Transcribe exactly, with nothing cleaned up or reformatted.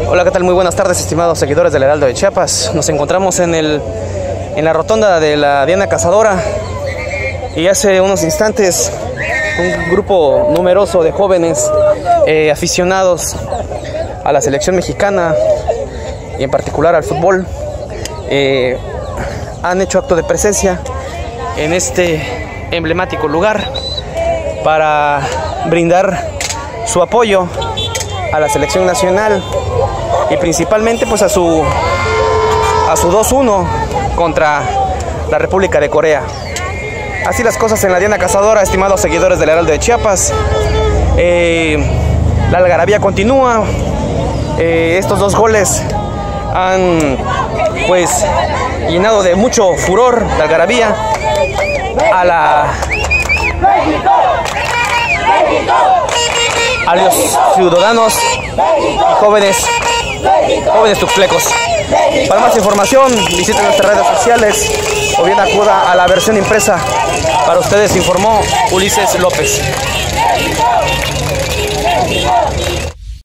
Hola, ¿qué tal? Muy buenas tardes, estimados seguidores del Heraldo de Chiapas. Nos encontramos en, el, en la rotonda de la Diana Cazadora y hace unos instantes un grupo numeroso de jóvenes eh, aficionados a la selección mexicana y en particular al fútbol eh, han hecho acto de presencia en este emblemático lugar para brindar su apoyo a la selección nacional y principalmente pues a su a su dos uno contra la República de Corea. Así las cosas en la Diana Cazadora, estimados seguidores del Heraldo de Chiapas. Eh, la algarabía continúa. Eh, estos dos goles han pues llenado de mucho furor la algarabía a la a los ciudadanos y jóvenes jóvenes tuxtlecos. Para más información visiten nuestras redes sociales o bien acuda a la versión impresa. Para ustedes informó Ulises López.